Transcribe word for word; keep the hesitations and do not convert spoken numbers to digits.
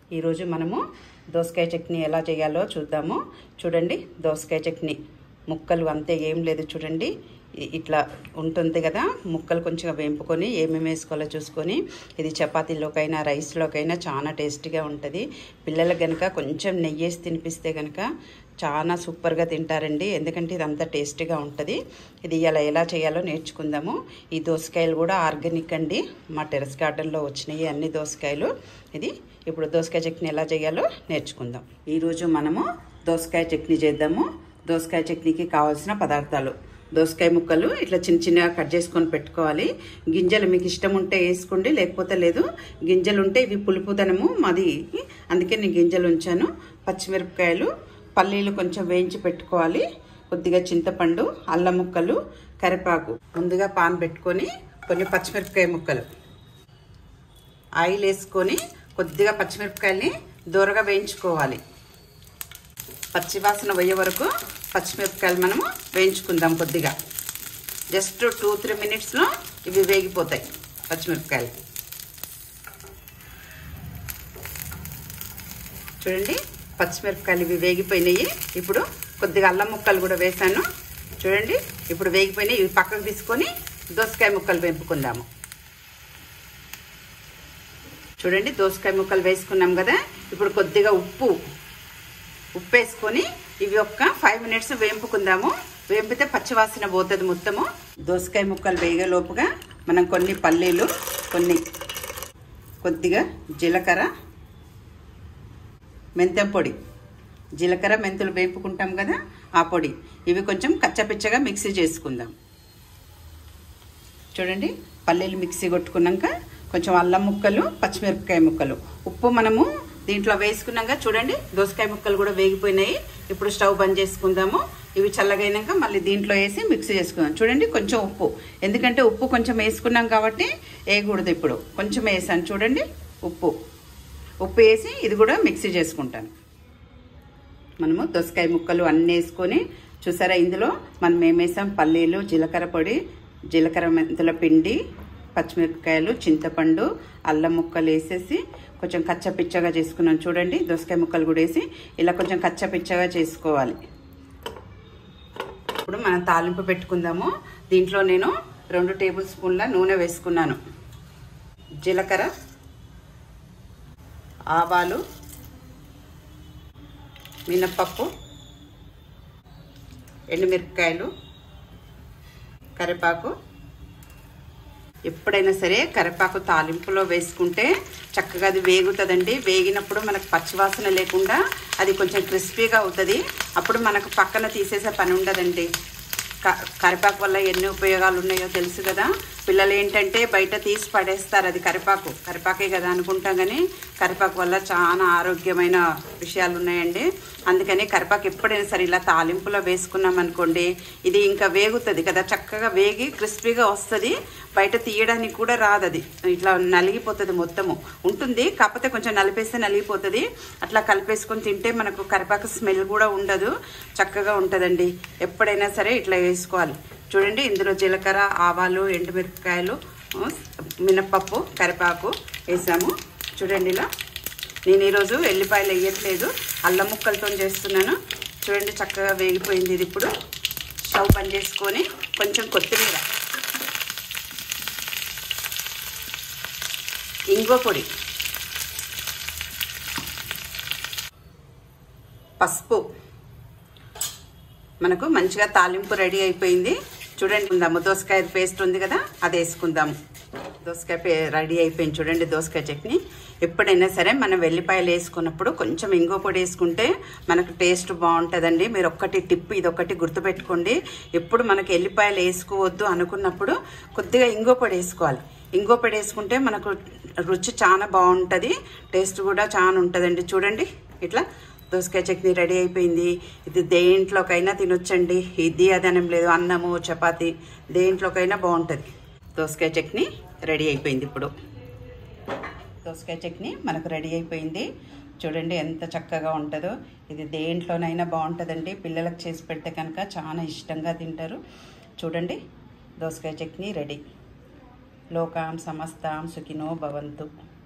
ఈరోజు మనము దోసకాయ చట్నీ ఎలా చేయాలో చూద్దాము. చూడండి, దోసకాయ చట్నీ ముక్కలు అంతే ఏం లేదు. చూడండి, ఇట్లా ఉంటుంది కదా. ముక్కలు కొంచెం వేంపుకొని ఏమేమి వేసుకోవాలో చూసుకొని, ఇది చపాతీలోకైనా రైస్లోకైనా చాలా టేస్టీగా ఉంటుంది. పిల్లలకు కనుక కొంచెం నెయ్యి వేసి తినిపిస్తే కనుక చాలా సూపర్గా తింటారండి. ఎందుకంటే ఇది అంత టేస్టీగా ఉంటుంది. ఇది ఇలా ఎలా చేయాలో నేర్చుకుందాము. ఈ దోసకాయలు కూడా ఆర్గానిక్ అండి, మా టెర్రస్ గార్డెన్లో వచ్చినాయి అన్ని దోసకాయలు. ఇది ఇప్పుడు దోసకాయ చట్నీ ఎలా చేయాలో నేర్చుకుందాం. ఈరోజు మనము దోసకాయ చట్నీ చేద్దాము. దోసకాయ చట్నీకి కావాల్సిన పదార్థాలు: దోసకాయ ముక్కలు ఇట్లా చిన్న చిన్నగా కట్ చేసుకొని పెట్టుకోవాలి. గింజలు మీకు ఇష్టం ఉంటే వేసుకోండి, లేకపోతే లేదు. గింజలు ఉంటే ఇవి పులుపుదనము మాది, అందుకే నేను గింజలు ఉంచాను. పచ్చిమిరపకాయలు, పల్లీలు కొంచెం వేయించి పెట్టుకోవాలి. కొద్దిగా చింతపండు, అల్లం ముక్కలు, కరివేపాకు. ముందుగా పాన్ పెట్టుకొని కొన్ని పచ్చిమిరపకాయ ముక్కలు, ఆయిల్ వేసుకొని కొద్దిగా పచ్చిమిరపకాయల్ని దూరగా వేయించుకోవాలి. పచ్చివాసన పోయే వరకు పచ్చిమిరపకాయలు మనము వేయించుకుందాం. కొద్దిగా జస్ట్ టూ త్రీ మినిట్స్లో ఇవి వేగిపోతాయి పచ్చిమిరపకాయలు. చూడండి, పచ్చిమిరపకాయలు ఇవి వేగిపోయినాయి. ఇప్పుడు కొద్దిగా అల్లం ముక్కలు కూడా వేసాను. చూడండి, ఇప్పుడు వేగిపోయినాయి. ఇవి పక్కకు తీసుకొని దోసకాయ ముక్కలు వేపుకుందాము. చూడండి, దోసకాయ ముక్కలు వేసుకున్నాం కదా. ఇప్పుడు కొద్దిగా ఉప్పు ఉప్పు వేసుకొని ఇవి ఒక్క ఫైవ్ మినిట్స్ వేంపుకుందాము. వేంపితే పచ్చివాసన పోతుంది మొత్తము. దోసకాయ ముక్కలు వేగేలోపుగా మనం కొన్ని పల్లీలు, కొన్ని కొద్దిగా జీలకర్ర, మెంతం పొడి, జీలకర్ర మెంతులు వేపుకుంటాం కదా ఆ పొడి, ఇవి కొంచెం కచ్చపిచ్చగా మిక్సీ చేసుకుందాం. చూడండి, పల్లీలు మిక్సీ కొట్టుకున్నాక కొంచెం అల్లం ముక్కలు, పచ్చిమిరపకాయ ముక్కలు, ఉప్పు మనము దీంట్లో వేసుకున్నాక చూడండి దోసకాయ ముక్కలు కూడా వేగిపోయినాయి. ఇప్పుడు స్టవ్ బంద్ చేసుకుందాము. ఇవి చల్లగైనాక మళ్ళీ దీంట్లో వేసి మిక్సీ చేసుకుందాం. చూడండి, కొంచెం ఉప్పు, ఎందుకంటే ఉప్పు కొంచెం వేసుకున్నాం కాబట్టి వేయకూడదు. ఇప్పుడు కొంచెం వేసాను. చూడండి, ఉప్పు ఉప్పు వేసి ఇది కూడా మిక్సీ చేసుకుంటాను. మనము దోసకాయ ముక్కలు అన్నీ వేసుకొని, చూసారా ఇందులో మనం ఏమేసాం: పల్లీలు, జీలకర్ర పొడి, జీలకర్ర మెంతుల పిండి, పచ్చిమిరపకాయలు, చింతపండు, అల్లం ముక్కలు వేసేసి కొంచెం కచ్చపిచ్చగా చేసుకున్నాను. చూడండి, దోసకాయ ముక్కలు కూడా వేసి ఇలా కొంచెం కచ్చపిచ్చగా చేసుకోవాలి. ఇప్పుడు మనం తాలింపు పెట్టుకుందాము. దీంట్లో నేను రెండు టేబుల్ స్పూన్ల నూనె వేసుకున్నాను. జీలకర్ర, ఆవాలు, మినప్పప్పు, ఎండుమిరపకాయలు, కరివేపాకు. ఎప్పుడైనా సరే కరివేపాకు తాలింపులో వేసుకుంటే చక్కగా అది వేగుతుందండి. వేగినప్పుడు మనకు పచ్చివాసన లేకుండా అది కొంచెం క్రిస్పీగా అవుతుంది. అప్పుడు మనకు పక్కన తీసేసే పని ఉండదండి. కరివేపాకు వల్ల ఎన్ని ఉపయోగాలు ఉన్నాయో తెలుసు కదా. పిల్లలు ఏంటంటే బయట తీసి పడేస్తారు, అది కరివేపాకు కరివేపాకే కదా అనుకుంటాం, కానీ కరివేపాకు వల్ల చాలా ఆరోగ్యమైన విషయాలు ఉన్నాయండి. అందుకని కరివేపాకు ఎప్పుడైనా సరే ఇలా తాలింపులో వేసుకున్నాం అనుకోండి, ఇది ఇంకా వేగుతుంది కదా, చక్కగా వేగి క్రిస్పీగా వస్తుంది. బయట తీయడానికి కూడా రాదు, అది ఇట్లా నలిగిపోతుంది. మొత్తము ఉంటుంది, కాకపోతే కొంచెం నలిపేస్తే నలిగిపోతుంది. అట్లా కలిపేసుకొని తింటే మనకు కరివేపాకు స్మెల్ కూడా ఉండదు, చక్కగా ఉంటుందండి. ఎప్పుడైనా సరే ఇట్లా వేసుకోవాలి. చూడండి, ఇందులో జీలకర్ర, ఆవాలు, ఎండుమిరపకాయలు, మినప్పప్పు, కరివేపాకు వేసాము. చూడండి, ఇలా నేను ఈరోజు ఎల్లిపాయలు వేయట్లేదు, అల్లం ముక్కలతో చేస్తున్నాను. చూడండి, చక్కగా వేగిపోయింది. ఇది ఇప్పుడు స్టవ్ బంద్ చేసుకొని కొంచెం కొత్తిమీర, ఇంగువ పొడి, పసుపు, మనకు మంచిగా తాలింపు రెడీ అయిపోయింది. చూడండి, ఉందాము దోసకాయ పేస్ట్ ఉంది కదా, అది వేసుకుందాము. దోసకాయ పే రెడీ అయిపోయింది. చూడండి, దోసకాయ చట్నీ. ఎప్పుడైనా సరే మనం వెల్లిపాయలు వేసుకున్నప్పుడు కొంచెం ఇంగువ పొడి వేసుకుంటే మనకు టేస్ట్ బాగుంటుందండి. మీరు ఒక్కటి టిప్, ఇది ఒకటి గుర్తుపెట్టుకోండి. ఎప్పుడు మనకు ఎల్లిపాయలు వేసుకోవద్దు అనుకున్నప్పుడు కొద్దిగా ఇంగువ పొడి వేసుకోవాలి. ఇంగువ పొడి వేసుకుంటే మనకు రుచి చాలా బాగుంటుంది, టేస్ట్ కూడా చాలా ఉంటుందండి. చూడండి, ఇట్లా దోసకాయ చట్నీ రెడీ అయిపోయింది. ఇది దేంట్లోకైనా తినొచ్చండి, ఇది అదనం లేదు. అన్నము, చపాతి దేంట్లోకైనా బాగుంటుంది. దోసకాయ చట్నీ రెడీ అయిపోయింది. ఇప్పుడు దోసకాయ చట్నీ మనకు రెడీ అయిపోయింది. చూడండి ఎంత చక్కగా ఉంటుందో. ఇది దేంట్లోనైనా బాగుంటుందండి. పిల్లలకు చేసి పెడితే కనుక చాలా ఇష్టంగా తింటారు. చూడండి, దోసకాయ చట్నీ రెడీ. లోకాం సమస్తాం సుఖినో భవంతు.